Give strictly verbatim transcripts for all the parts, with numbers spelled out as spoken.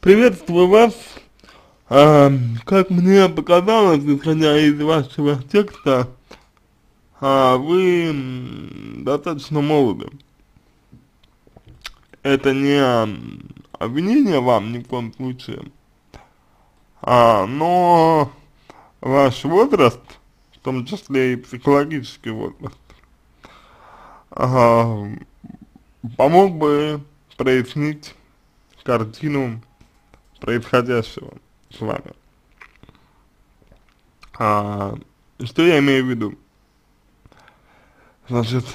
Приветствую вас. А, как мне показалось, исходя из вашего текста, а, вы м, достаточно молоды. Это не м, обвинение вам ни в коем случае, а, но ваш возраст, в том числе и психологический возраст, а, помог бы прояснить картину происходящего с вами. А, что я имею в виду? Значит,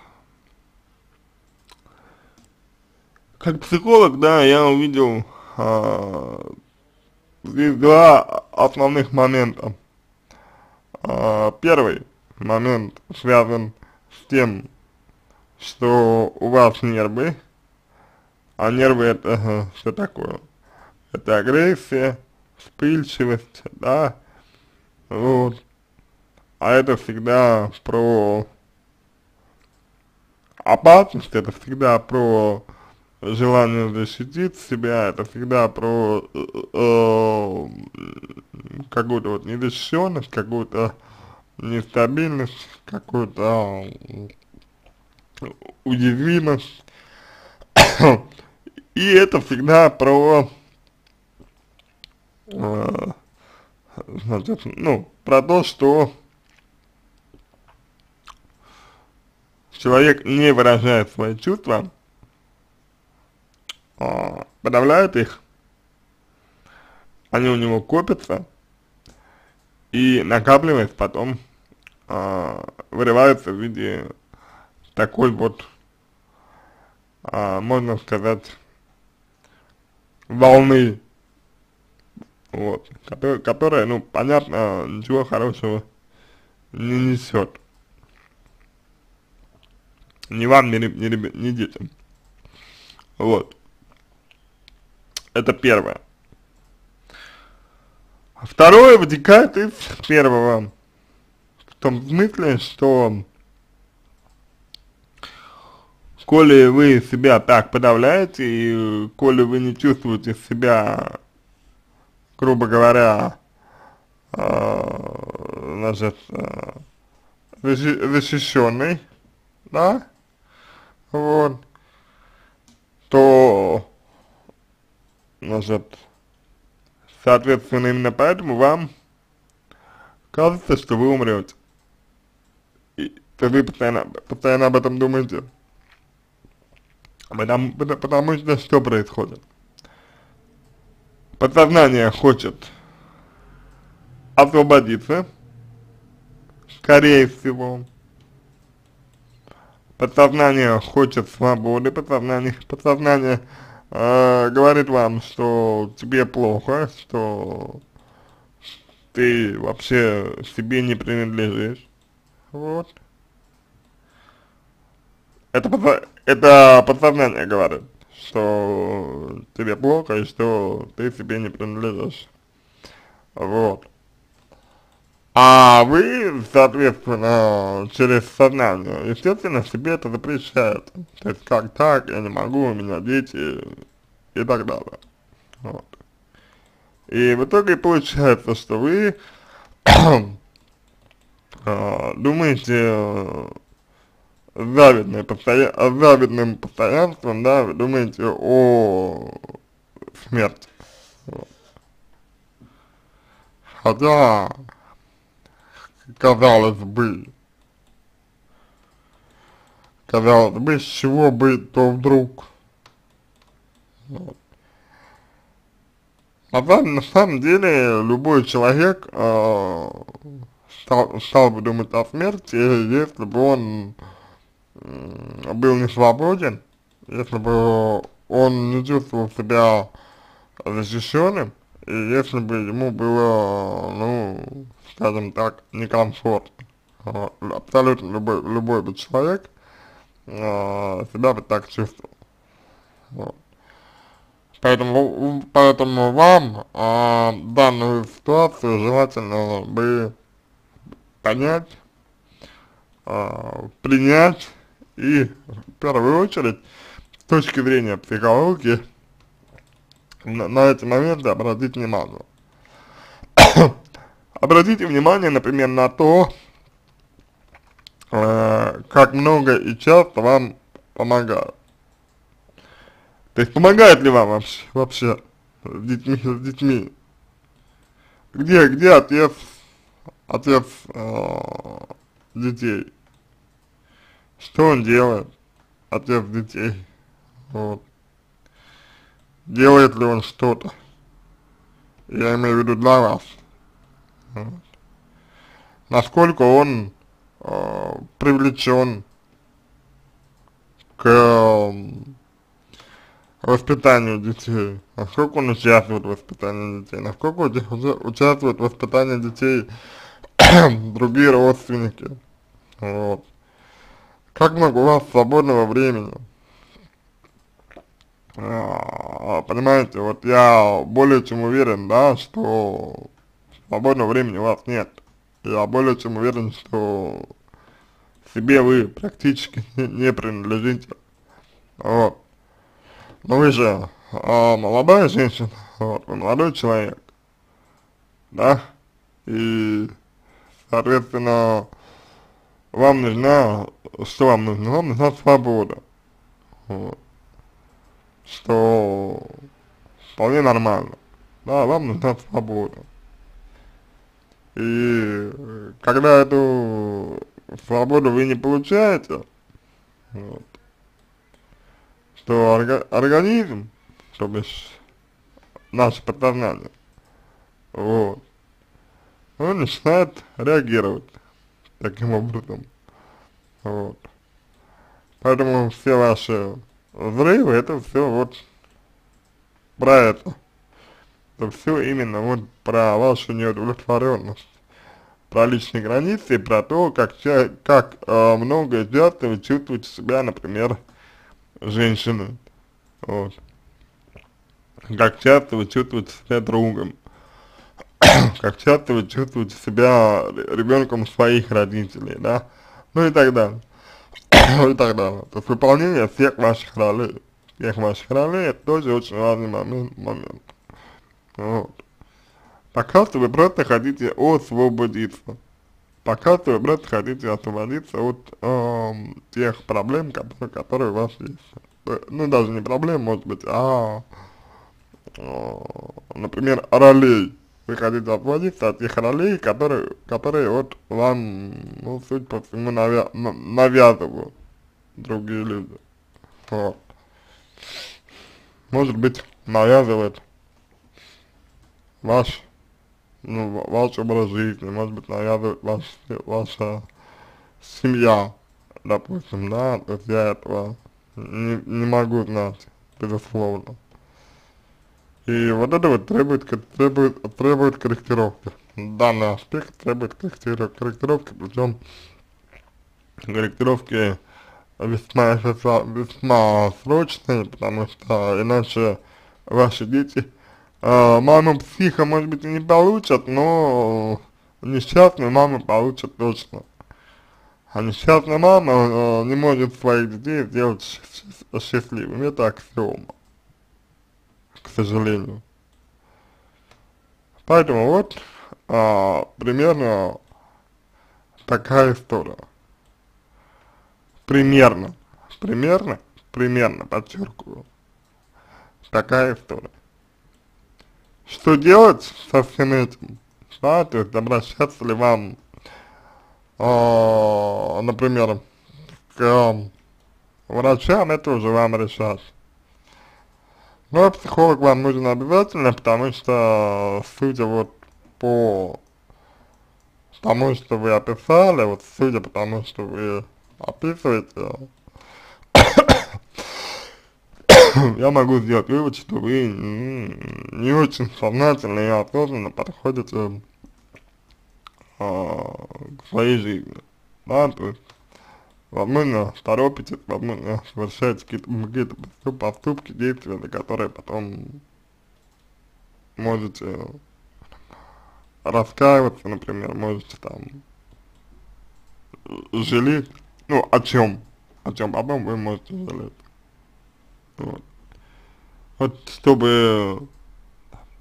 как психолог, да, я увидел а, здесь два основных момента. А, первый момент связан с тем, что у вас нервы, а нервы это ага, что такое? Это агрессия, вспыльчивость, да, вот. А это всегда про опасность, это всегда про желание защитить себя, это всегда про э, э, какую-то вот незащищенность, какую-то нестабильность, какую-то уязвимость. И это всегда про, э, значит, ну, про то, что человек не выражает свои чувства, а, подавляет их, они у него копятся и, накапливаясь, потом а, вырываются в виде такой вот, а, можно сказать, волны, вот, которая, которая, ну, понятно, ничего хорошего не несет ни вам, ни, ни, ребя- ни детям, вот, это первое. А второе вытекает из первого, в том смысле, что коли вы себя так подавляете, и коли вы не чувствуете себя, грубо говоря, э, значит, э, защи- защищенной, да, вот, то, значит, соответственно, именно поэтому вам кажется, что вы умрете. И то вы постоянно, постоянно об этом думаете. Потому, потому, потому что что происходит? Подсознание хочет освободиться, скорее всего. Подсознание хочет свободы, подсознание, подсознание э, говорит вам, что тебе плохо, что ты вообще себе не принадлежишь. Вот. Это, подсо- это подсознание говорит, что тебе плохо и что ты себе не принадлежишь. Вот. А вы, соответственно, через сознание, естественно, себе это запрещаете. То есть, как так, я не могу, у меня дети и так далее. Вот. И в итоге получается, что вы э, думаете э, завидное постоя завидным постоянством, да, вы думаете о смерти. Вот. Хотя, казалось бы, казалось бы, с чего бы то вдруг. Вот. На самом, на самом деле, любой человек э, стал, стал бы думать о смерти, если бы он э, был не свободен, если бы он не чувствовал себя защищенным, и если бы ему было, ну, скажем так, некомфортно. Вот. Абсолютно любой, любой бы человек э, себя бы так чувствовал. Вот. Поэтому, поэтому вам а, данную ситуацию желательно бы понять, а, принять и в первую очередь с точки зрения психологии на, на эти моменты обратить внимание. Обратите внимание, например, на то, э, как много и часто вам помогают. То есть помогает ли вам вообще, вообще с детьми, с детьми? Где, где отец, отец э, детей? Что он делает, отец детей? Вот. Делает ли он что-то? Я имею в виду для вас. Вот. Насколько он э, привлечен к э, воспитанию детей, насколько он участвует в воспитании детей, насколько участвует в воспитании детей другие родственники. Вот. Как много у вас свободного времени? А, понимаете, вот я более чем уверен, да, что свободного времени у вас нет. Я более чем уверен, что себе вы практически не, не принадлежите. Вот. Но вы же а, молодая женщина, вот, вы молодой человек, да, и, соответственно, вам нужна, что вам нужно? Вам нужна свобода, вот, что вполне нормально, да, вам нужна свобода. И когда эту свободу вы не получаете, вот, что орга организм, то бишь наше подсознание, вот, он начинает реагировать таким образом, вот. Поэтому все ваши взрывы, это все вот про это. Это все именно вот про вашу неудовлетворенность, про личные границы и про то, как, как э, много и часто вы чувствуете себя, например, женщиной, вот. Как часто вы чувствуете себя другом, как часто вы чувствуете себя ребенком своих родителей, да, ну и так далее, ну и так далее. То есть выполнение всех ваших ролей, всех ваших ролей, это тоже очень важный момент, момент. Вот. Пока что вы просто хотите освободиться, пока что вы просто хотите освободиться от э, тех проблем, которые, которые у вас есть. Ну, даже не проблем, может быть, а, э, например, ролей. Вы хотите освободиться от тех ролей, которые, которые вот вам, ну, суть по всему, навя навязывают другие люди. Вот. Может быть, навязывает ваш, ну, ваш образ жизни, может быть, навязывает ваш, ваша семья, допустим, да, то есть я этого не, не могу знать, безусловно. И вот это вот требует, требует, требует корректировки. Данный аспект требует корректировки, корректировки, причем корректировки весьма, весьма, весьма срочные, потому что иначе ваши дети э, маму психа, может быть, и не получат, но несчастную маму получат точно. А несчастная мама э, не может своих детей сделать счастливыми, это аксиома, к сожалению. Поэтому вот а, примерно такая история. Примерно, примерно, примерно, подчеркиваю, такая история. Что делать со всем этим? Да, то есть обращаться ли вам, э, например, к врачам, это уже вам решать. Но психолог вам нужен обязательно, потому что, судя вот по тому, что вы описали, вот судя по тому, что вы описываете, я могу сделать вывод, что вы не очень сознательно и осознанно подходите а, к своей жизни, да, то есть, возможно, торопитесь, возможно, совершаете какие-то какие поступки, действия, за которые потом можете раскаиваться, например, можете там жалеть, ну, о чем, о чем потом вы можете жалеть, вот. Вот, чтобы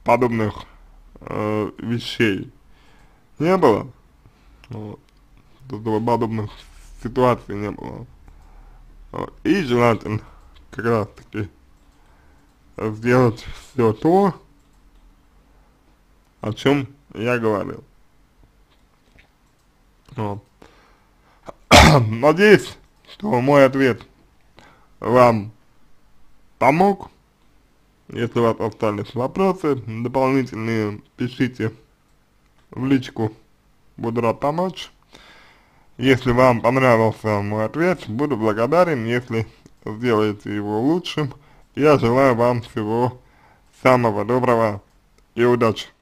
подобных э, вещей не было, вот, чтобы подобных ситуаций не было. Вот, и желательно как раз таки сделать все то, о чем я говорил. Вот. Надеюсь, что мой ответ вам помог. Если у вас остались вопросы дополнительные, пишите в личку, буду рад помочь. Если вам понравился мой ответ, буду благодарен, если сделаете его лучшим. Я желаю вам всего самого доброго и удачи.